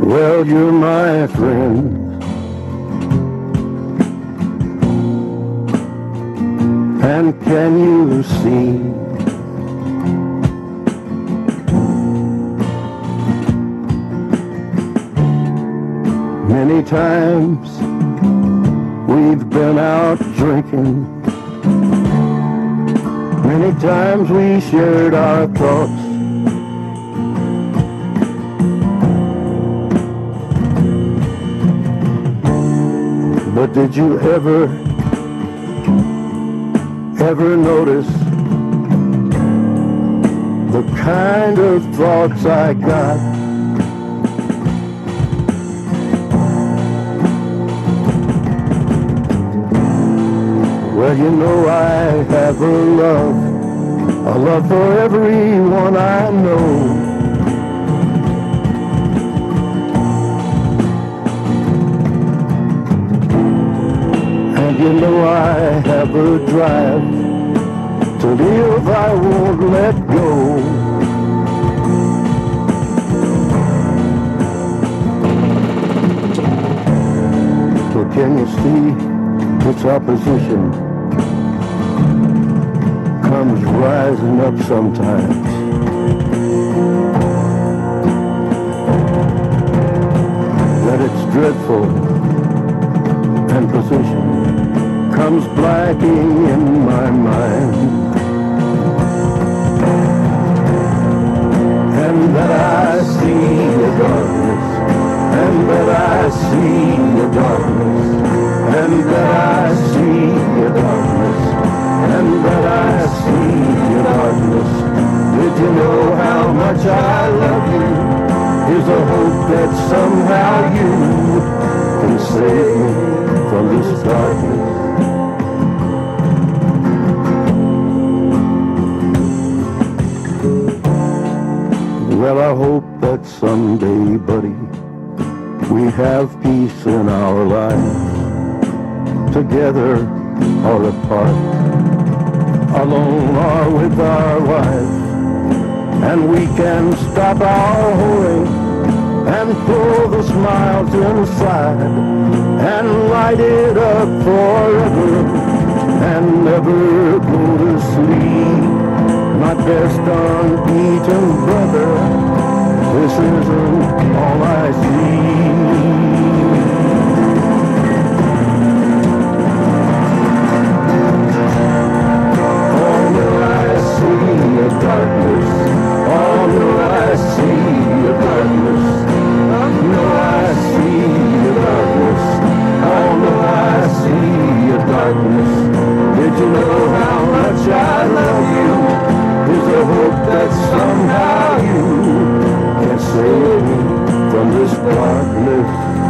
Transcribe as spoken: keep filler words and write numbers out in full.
Well, you're my friend, and can you see many times we've been out drinking, many times we shared our thoughts, but did you ever, ever notice the kind of thoughts I got? Well, you know I have a love, a love for everyone I know. You know I have a drive to live, I won't let go. So can you see this opposition comes rising up sometimes? That it's dreadful and position comes blacking in my mind, and that I see the darkness, and that I see the darkness, and that I see the darkness, and that I see the darkness. Did you know how much I love you? Is a hope that somehow you can save me from this darkness. Well, I hope that someday, buddy, we have peace in our lives, together or apart, alone or with our wives, and we can stop our whoring and pull the smiles inside and light it up forever and never go to sleep. My best unbeaten brother, this isn't all I see. Although I see the darkness, although I see the darkness, although I see the darkness, although I see the darkness, did you know how much I love you? Is a hope that somehow you can save me from this darkness.